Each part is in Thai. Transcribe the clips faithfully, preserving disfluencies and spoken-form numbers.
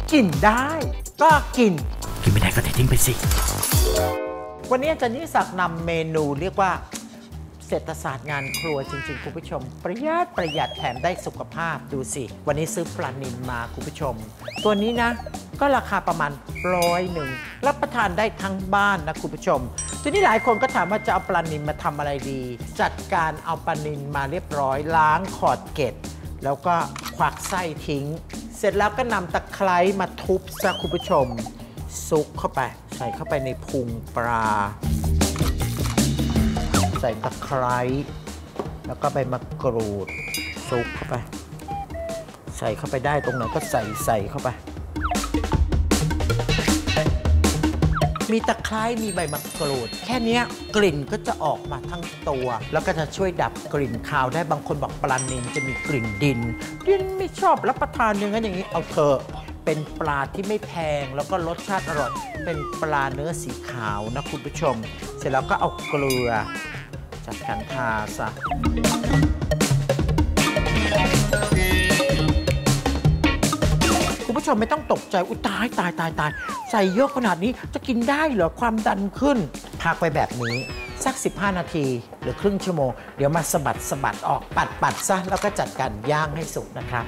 กินได้ก็กินกินไม่ได้ก็ทิ้งไปสิวันนี้อาจารย์นิสักนำเมนูเรียกว่าเศรษฐศาสตร์งานครัวจริงๆคุณผู้ชมประหยัดประหยัดแถมได้สุขภาพดูสิวันนี้ซื้อปลานิลมาคุณผู้ชมตัวนี้นะก็ราคาประมาณร้อยหนึ่งรับประทานได้ทั้งบ้านนะคุณผู้ชมทีนี้หลายคนก็ถามว่าจะเอาปลานิลมาทำอะไรดีจัดการเอาปลานิลมาเรียบร้อยล้างขอดเกล็ดแล้วก็ควักไส้ทิ้งเสร็จแล้วก็นำตะไคร้มาทุบซะคุณผู้ชมซุกเข้าไปใส่เข้าไปในพุงปลาใส่ตะไคร้แล้วก็ใบมะกรูดซุกเข้าไปใส่เข้าไปได้ตรงไหนก็ใส่ใส่เข้าไปมีตะไคร้มีใบมะกรูดแค่นี้กลิ่นก็จะออกมาทั้งตัวแล้วก็จะช่วยดับกลิ่นคาวได้บางคนบอกปลานิลจะมีกลิ่นดินดินไม่ชอบรับประทานอย่างนั้นอย่างนี้เอาเถอะเป็นปลาที่ไม่แพงแล้วก็รสชาติอร่อยเป็นปลาเนื้อสีขาวนะคุณผู้ชมเสร็จแล้วก็เอาเกลือจัดการทาซะคุณผู้ชมไม่ต้องตกใจอุยตายตายตายตายใส่เยอะขนาดนี้จะกินได้เหรอความดันขึ้นพักไว้แบบนี้สักสิบห้านาทีหรือครึ่งชั่วโมงเดี๋ยวมาสะบัดสะบัดออกปัดปัดซะแล้วก็จัดการย่างให้สุกนะครับ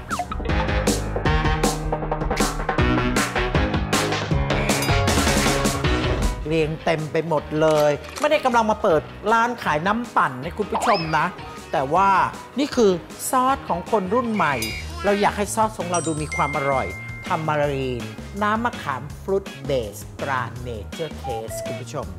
เรียงเต็มไปหมดเลยไม่ได้กำลังมาเปิดร้านขายน้ำปั่นให้คุณผู้ชมนะแต่ว่านี่คือซอสของคนรุ่นใหม่เราอยากให้ซอสของเราดูมีความอร่อยทามารีนน้ำมะขามฟรุตเบสตราเนเจอร์เทสคุณผู้ชม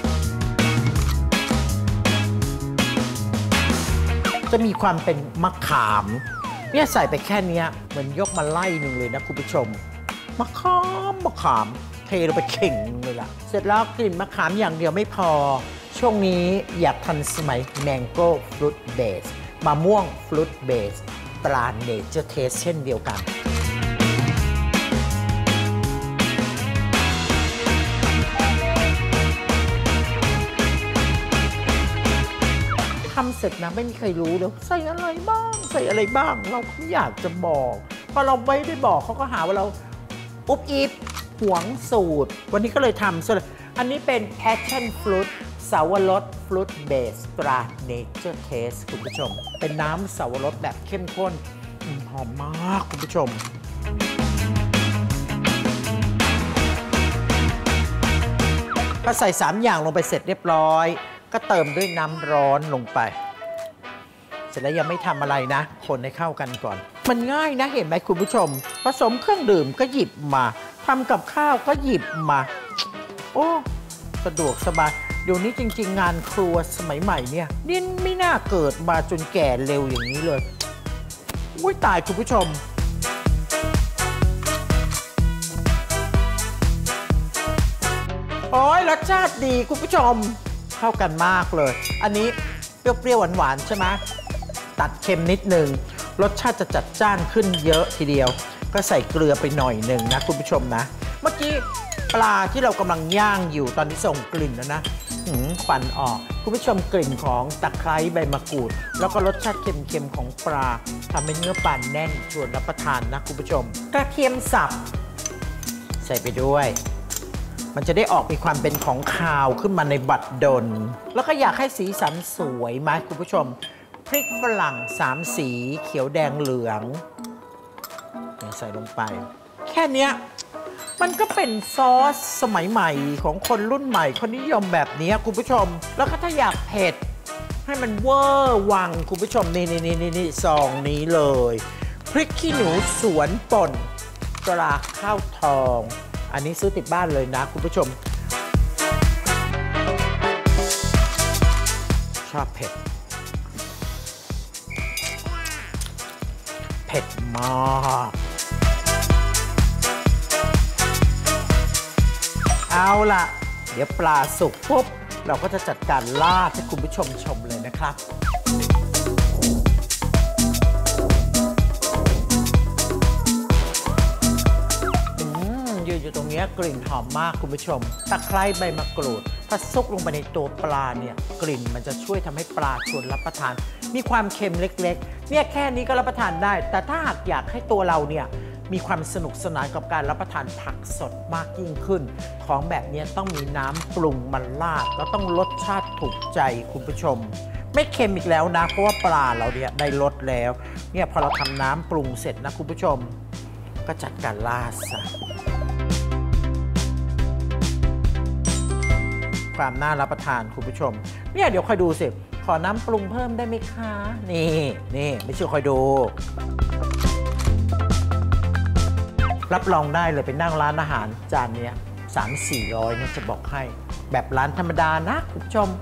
จะมีความเป็นมะขามเนี่ยใส่ไปแค่นี้เหมือนยกมาไล่หนึ่งเลยนะคุณผู้ชมมะขามมะขามเทลงไปเข่งเลยล่ะเสร็จแล้วกลิ่นมะขามอย่างเดียวไม่พอช่วงนี้อยากทันสมัยแมงโก้ฟรุตเบสมะม่วงฟรุตเบสตราเนเจอร์เทสเช่นเดียวกันทำเสร็จนะไม่มีใครรู้เลยใส่อะไรบ้างใส่อะไรบ้างเราไม่อยากจะบอกพอเราไม่ได้บอกเขาก็หาว่าเราอุ๊บอิ๊บหวงสูตรวันนี้ก็เลยทำซะเลยอันนี้เป็น passion fruit สาวรสฟรุตเบสตราเนเจอร์เทสคุณผู้ชมเป็นน้ำสาวรสแบบเข้มข้นหอมมากคุณผู้ชมพอใส่สามอย่างลงไปเสร็จเรียบร้อยก็เติมด้วยน้ำร้อนลงไปเสร็จแล้วยังไม่ทำอะไรนะคนให้เข้ากันก่อนมันง่ายนะเห็นไหมคุณผู้ชมผสมเครื่องดื่มก็หยิบมาทำกับข้าวก็หยิบมาโอ้สะดวกสบายเดี๋ยวนี้จริงๆงานครัวสมัยใหม่เนี่ยนี่ไม่น่าเกิดมาจนแก่เร็วอย่างนี้เลยอุ้ยตายคุณผู้ชมโอ้ยรสชาติดีคุณผู้ชมเข้ากันมากเลยอันนี้เปรี้ยวๆหวานๆใช่ไหมตัดเค็มนิดนึงรสชาติจะจัดจ้านขึ้นเยอะทีเดียวก็ใส่เกลือไปหน่อยหนึ่งนะคุณผู้ชมนะเมื่อกี้ปลาที่เรากำลังย่างอยู่ตอนนี้ส่งกลิ่นแล้วนะควันออกคุณผู้ชมกลิ่นของตะไคร้ใบมะกรูดแล้วก็รสชาติเค็มๆของปลาทำให้เนื้อปลาแน่นชวนรับประทานนะคุณผู้ชมกระเทียมสับใส่ไปด้วยมันจะได้ออกมีความเป็นของคาวขึ้นมาในบัดดลแล้วก็อยากให้สีสันสวยไหมคุณผู้ชมพริกฝรั่งสามสีเขียวแดงเหลืองใส่ลงไปแค่นี้มันก็เป็นซอสสมัยใหม่ของคนรุ่นใหม่คนนิยมแบบนี้คุณผู้ชมแล้วก็ถ้าอยากเผ็ดให้มันเวอร์วังคุณผู้ชมนี่นี่นี่นี่ซองนี้เลยพริกขี้หนูสวนป่นตราข้าวทองอันนี้ซื้อติดบ้านเลยนะคุณผู้ชมชอบเผ็ดเผ็ดมากเอาล่ะเดี๋ยวปลาสุกปุ๊บเราก็จะจัดการราดให้คุณผู้ชมชมเลยนะครับยืนอยู่ตรงนี้กลิ่นหอมมากคุณผู้ชมตะไคร้ใบมะกรูดถ้าซุกลงไปในตัวปลาเนี่ยกลิ่นมันจะช่วยทำให้ปลาชวนรับประทานมีความเค็มเล็กๆเนี่ยแค่นี้ก็รับประทานได้แต่ถ้าหากอยากให้ตัวเราเนี่ยมีความสนุกสนานกับการรับประทานผักสดมากยิ่งขึ้นของแบบนี้ต้องมีน้ำปรุงมันราดแล้วต้องรสชาติถูกใจคุณผู้ชมไม่เค็มอีกแล้วนะเพราะว่าปลาเราเนี่ยได้รสแล้วเนี่ยพอเราทำน้ำปรุงเสร็จนะคุณผู้ชมก็จัดการราดซะความน่ารับประทานคุณผู้ชมเนี่ยเดี๋ยวคอยดูสิขอน้ำปรุงเพิ่มได้ไหมคะนี่นี่ไม่เชื่อคอยดูรับรองได้เลยไปนั่งร้านอาหารจานนี้สามสี่ร้อยนะจะบอกให้แบบร้านธรรมดานะคุณผู้ชม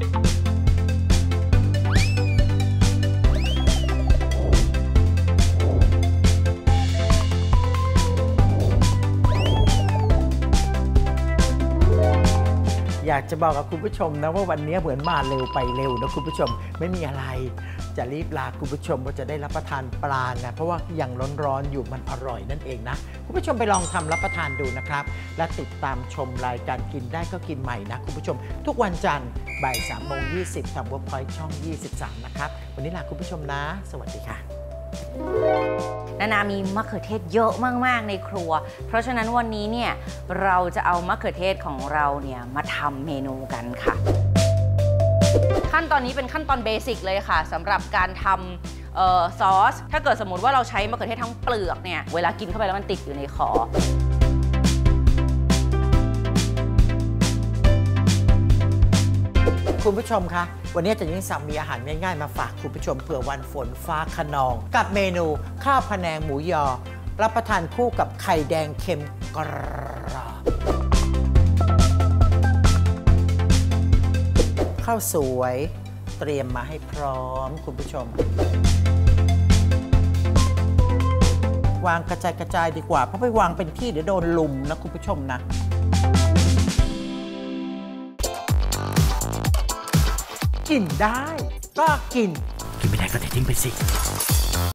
อยากจะบอกกับคุณผู้ชมนะว่าวันนี้เหมือนมาเร็วไปเร็วนะคุณผู้ชมไม่มีอะไรจะรีบลาคุณผู้ชมว่าจะได้รับประทานปลานะเพราะว่ายังร้อนๆอยู่มันอร่อยนั่นเองนะคุณผู้ชมไปลองทำรับประทานดูนะครับและติดตามชมรายการกินได้ก็กินใหม่นะคุณผู้ชมทุกวันจันทร์บ่ายสามโมงยี่สิบทาง Workpoint ช่องยี่สิบสามนะครับวันนี้ลาคุณผู้ชมนะสวัสดีค่ะนานามีมะเขือเทศเยอะมากๆในครัวเพราะฉะนั้นวันนี้เนี่ยเราจะเอามะเขือเทศของเราเนี่ยมาทำเมนูกันค่ะขั้นตอนนี้เป็นขั้นตอนเบสิกเลยค่ะสำหรับการทำซอสถ้าเกิดสมมติว่าเราใช้มะเขือเทศทั้งเปลือกเนี่ยเวลากินเข้าไปแล้วมันติดอยู่ในคอคุณผู้ชมคะวันนี้จะยิ่งสั่งมีอาหารง่ายๆมาฝากคุณผู้ชมเผื่อวันฝนฟ้าขนองกับเมนูข้าวพะแนงหมูยอรับประทานคู่กับไข่แดงเค็มกรอบข้าวสวยเตรียมมาให้พร้อมคุณผู้ชมวางกระจายกระจายดีกว่าเพราะไปวางเป็นที่เดี๋ยวโดนลุมนะคุณผู้ชมนะกินได้ก็กินกินไม่ได้ก็ทิ้งไปสิ